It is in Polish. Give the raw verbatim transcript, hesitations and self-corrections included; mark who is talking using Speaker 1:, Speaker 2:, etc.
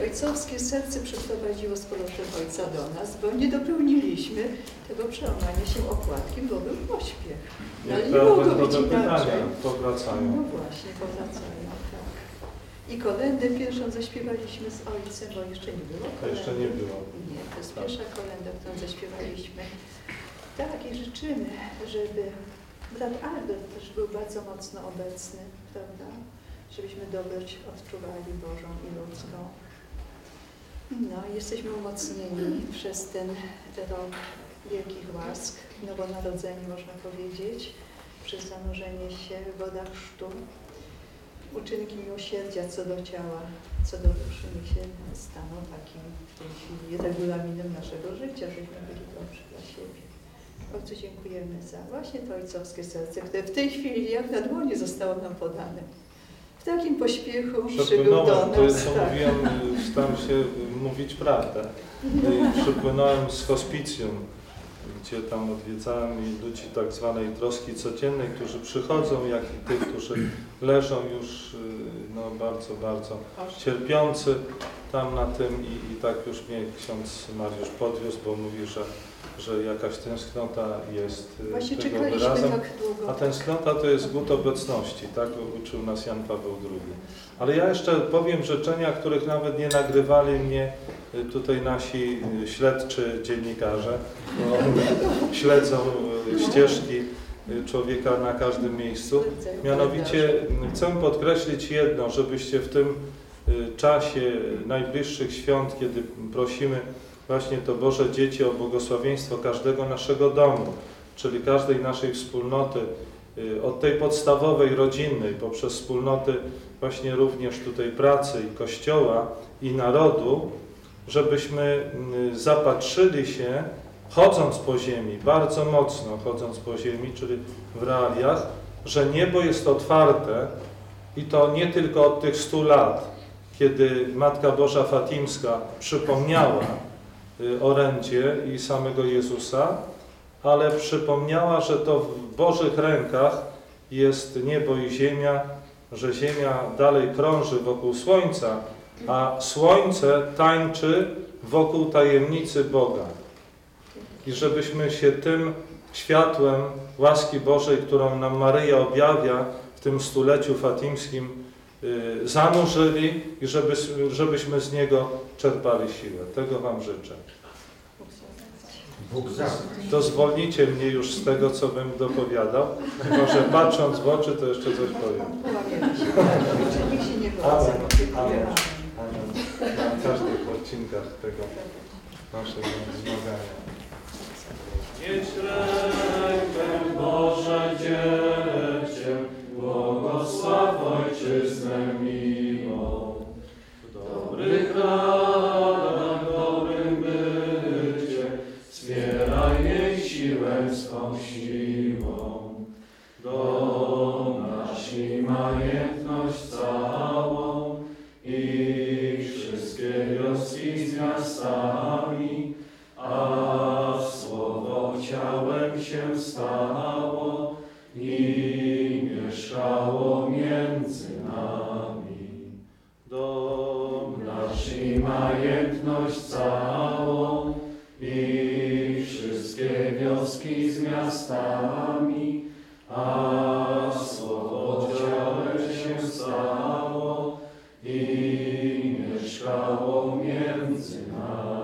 Speaker 1: ojcowskie serce przyprowadziło z powrotem ojca do nas, bo nie dopełniliśmy tego przełamania się okładki, bo był pośpiech. No, ale nie mogło być inaczej.
Speaker 2: Powracają.
Speaker 1: No właśnie, powracają, tak. I kolędę pierwszą zaśpiewaliśmy z ojcem, bo jeszcze nie było kolendy.
Speaker 2: To jeszcze nie było.
Speaker 1: Nie, to jest pierwsza kolenda, którą zaśpiewaliśmy. Tak, i życzymy, żeby brat Albert też był bardzo mocno obecny, prawda? Żebyśmy dobroć odczuwali Bożą i ludzką. No, jesteśmy umocnieni przez ten rok wielkich łask, nowonarodzeni można powiedzieć, przez zanurzenie się w wodach chrztu. Uczynki miłosierdzia co do ciała, co do duszy, niech się staną takim w tej chwili regulaminem naszego życia, żebyśmy byli dobrzy dla siebie. Ojcu dziękujemy za właśnie to ojcowskie serce, które w tej chwili jak na dłoni zostało nam podane. W takim pośpiechu przybył do nas.
Speaker 2: To jest, co
Speaker 1: tak.
Speaker 2: mówiłem, staram się mówić prawdę. I przypłynąłem z hospicjum, gdzie tam odwiedzałem ludzi tak zwanej troski codziennej, którzy przychodzą, jak i tych, którzy leżą już no, bardzo, bardzo cierpiący tam na tym i, i tak już mnie ksiądz Mariusz podwiózł, bo mówi, że, że jakaś tęsknota jest
Speaker 1: Właśnie
Speaker 2: tego
Speaker 1: czekaliśmy
Speaker 2: wyrazem.
Speaker 1: tak długo.
Speaker 2: A tęsknota to jest głód obecności, tak uczył nas Jan Paweł drugi. Ale ja jeszcze powiem życzenia, których nawet nie nagrywali mnie tutaj nasi śledczy dziennikarze, bo śledzą ścieżki człowieka na każdym miejscu. Mianowicie chcę podkreślić jedno, żebyście w tym czasie najbliższych świąt, kiedy prosimy właśnie to Boże dzieci o błogosławieństwo każdego naszego domu, czyli każdej naszej wspólnoty, od tej podstawowej, rodzinnej, poprzez wspólnoty właśnie również tutaj pracy i Kościoła i narodu, żebyśmy zapatrzyli się, chodząc po ziemi, bardzo mocno chodząc po ziemi, czyli w realiach, że niebo jest otwarte i to nie tylko od tych stu lat, kiedy Matka Boża Fatimska przypomniała orędzie i samego Jezusa, ale przypomniała, że to w Bożych rękach jest niebo i ziemia, że ziemia dalej krąży wokół Słońca, a Słońce tańczy wokół tajemnicy Boga. I żebyśmy się tym światłem łaski Bożej, którą nam Maryja objawia w tym stuleciu fatimskim, yy, zanurzyli i żeby, żebyśmy z niego czerpali siłę. Tego Wam życzę.
Speaker 3: Bóg za.
Speaker 2: Dozwolicie mnie już z tego, co bym dopowiadał. Może patrząc w oczy, to jeszcze coś powiem.
Speaker 1: Połamiemy się, tak. Nikt się nie władza.
Speaker 2: Amen. Amen. Na każdych odcinkach tego naszego zmagania. Mieć rękę Boże Dziecię, błogosław Ojczyznę miłą. W dobrych radach, dobrym bycie, wspieraj jej siłę swą siłą. Dom nasz i majętność całą i wszystkie wioski z miastami, a słowo ciałem się stało i mieszkało między nami. Dom nasz i majętność całą i wszystkie wioski z miastami, a słowo ciałem się stało i mieszkało między nami.